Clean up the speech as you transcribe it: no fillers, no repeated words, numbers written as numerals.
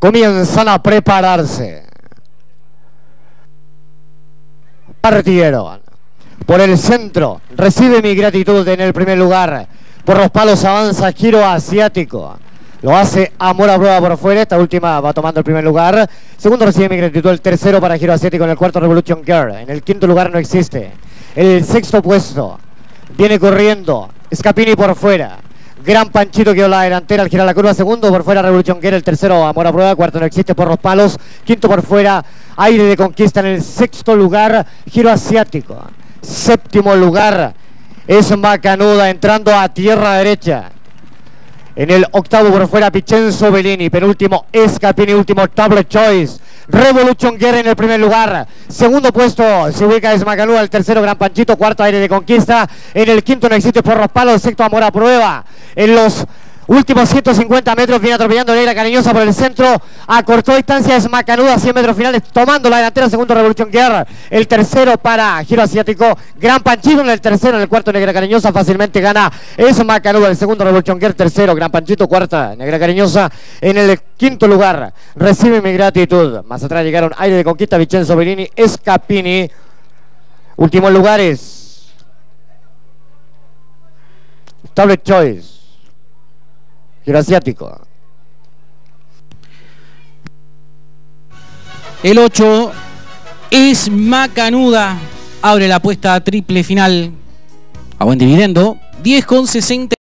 comienzan a prepararse. Partieron por el centro, recibe mi gratitud en el primer lugar. Por los palos avanza Giro Asiático. Lo hace Amor a Prueba por fuera. Esta última va tomando el primer lugar. Segundo recibe mi gratitud. El tercero para Giro Asiático. En el cuarto Revolution Girl. En el quinto lugar no existe. El sexto puesto viene corriendo Scapini por fuera. Gran Panchito quedó la delantera al girar la curva. Segundo por fuera Revolution Girl. El tercero Amor a Prueba. Cuarto no existe por los palos. Quinto por fuera Aire de Conquista. En el sexto lugar Giro Asiático. Séptimo lugar es Macanuda entrando a tierra derecha. En el octavo por fuera Vicenzo Bellini. Penúltimo Scapini. Último Double Choice. Revolution Girl en el primer lugar. Segundo puesto se ubica es Macanuda. El tercero Gran Panchito. Cuarto Aire de Conquista. En el quinto no existe por los palos. Sexto Amor a Prueba. En los últimos 150 metros viene atropellando Negra Cariñosa por el centro. Acortó distancia es Macanuda. 100 metros finales tomando la delantera. Segundo Revolution Girl. El tercero para Giro Asiático. Gran Panchito en el tercero. En el cuarto Negra Cariñosa. Fácilmente gana es Macanuda. El segundo Revolution Girl. Tercero Gran Panchito. Cuarta Negra Cariñosa. En el quinto lugar recibe mi gratitud. Más atrás llegaron Aire de Conquista, Vicenzo Bellini, Scapini. Últimos lugares Double Choice, Giro Asiático. El 8 es Macanuda. Abre la apuesta triple final a buen dividendo. 10,60.